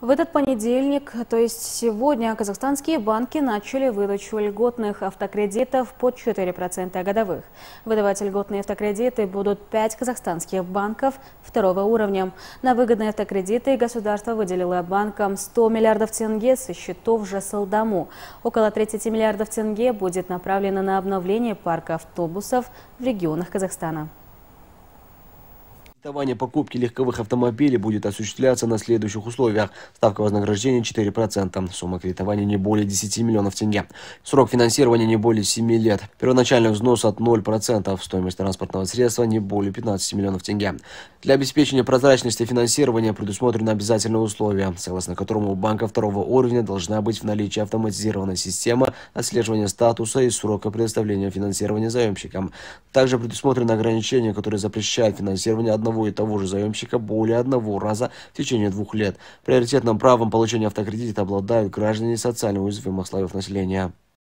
В этот понедельник, то есть сегодня, казахстанские банки начали выдачу льготных автокредитов под 4% годовых. Выдавать льготные автокредиты будут 5 казахстанских банков второго уровня. На выгодные автокредиты государство выделило банкам 100 миллиардов тенге со счетов ЖСЛ-Даму. Около 30 миллиардов тенге будет направлено на обновление парка автобусов в регионах Казахстана. Кредитование покупки легковых автомобилей будет осуществляться на следующих условиях. Ставка вознаграждения 4%. Сумма кредитования не более 10 миллионов тенге. Срок финансирования не более 7 лет. Первоначальный взнос от 0%. Стоимость транспортного средства не более 15 миллионов тенге. Для обеспечения прозрачности финансирования предусмотрено обязательное условие, согласно которому у банка второго уровня должна быть в наличии автоматизированная система отслеживания статуса и срока предоставления финансирования заемщикам. Также предусмотрено ограничение, которое запрещает финансирование одного и того же заемщика более одного раза в течение 2 лет. Приоритетным правом получения автокредита обладают граждане социально уязвимых слоев населения.